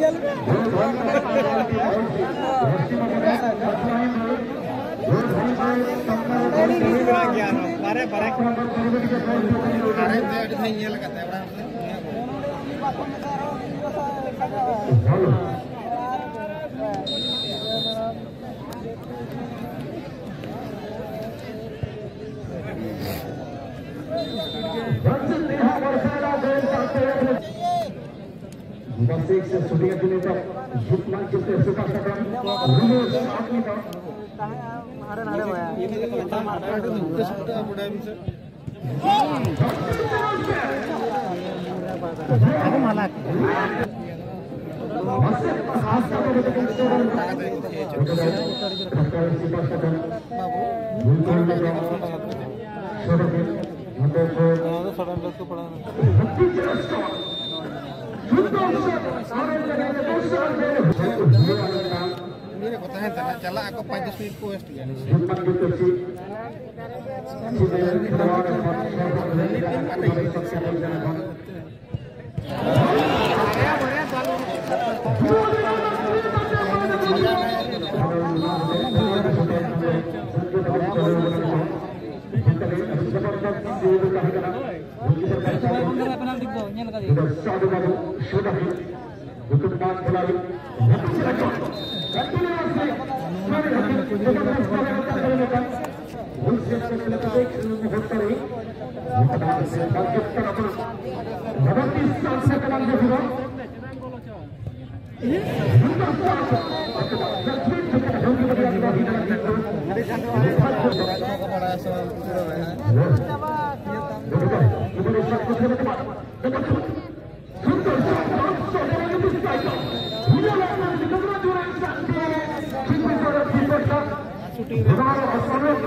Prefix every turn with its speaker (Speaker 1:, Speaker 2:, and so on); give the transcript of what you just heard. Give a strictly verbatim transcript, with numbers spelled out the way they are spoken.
Speaker 1: Masih sesudah itu kita jutman kita suka suka lulus saat kita ada ada ya ini kita ada itu sudah mudah bisa aku malah masih khas apa betul betul ini kota hendak cala aku panjang speed post ya untuk mengkembali Shooting